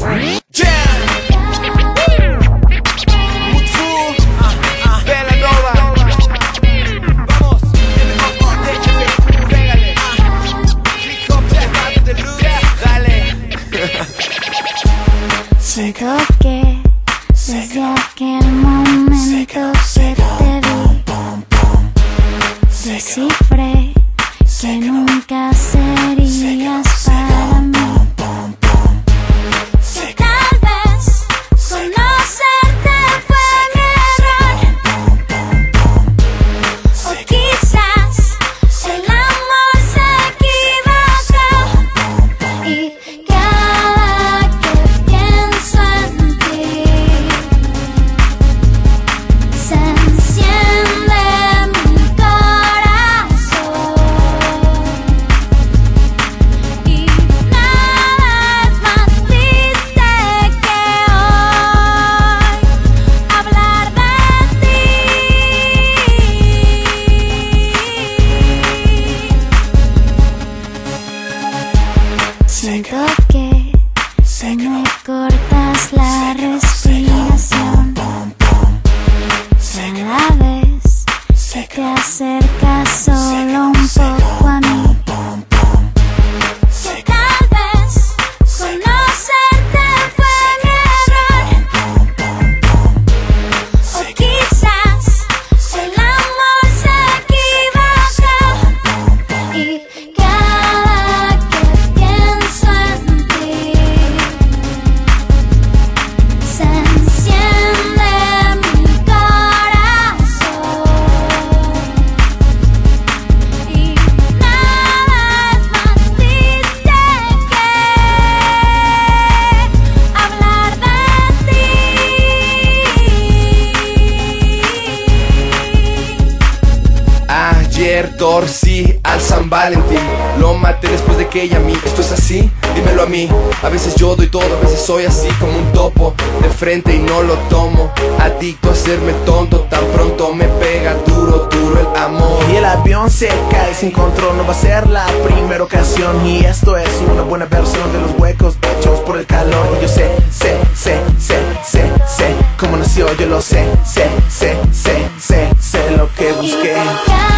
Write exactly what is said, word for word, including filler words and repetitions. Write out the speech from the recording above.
Yeah. Belanova. Vamos. Pégale. Hip hop, de luz. Dale. Diego que desde aquel momento que te vi, descifré que nunca serías para mí. Que tal vez conocerte fue mi error, o quizás el amor se equivocó. Y cada que pienso en ti, se enciende mi corazón. Y nada es más triste que hoy hablar de ti. Siento que se me cortas la respiración, y a la vez se te acerca solo un poco a mí. Que tal vez conocerte fue mi error, o quizás el amor se equivocó. Y cada que pienso en ti, se enciende mi corazón. Y nada es más triste que hablar de ti. Ayer torcí al San Valentín, lo maté después de que ella a mí. Esto es así, dímelo a mí. A veces yo doy todo, a veces soy así como un topo, de frente y no lo tomo. Adicto a hacerme tonto, tan pronto me pega duro, duro el amor. Y el avión se cae sin control, no va a ser la primera ocasión. Y esto es una buena versión de los huecos hechos por el calor. Yo sé, sé, sé, sé, sé, sé cómo nació, yo lo sé, sé, sé, sé, sé, sé lo que busqué.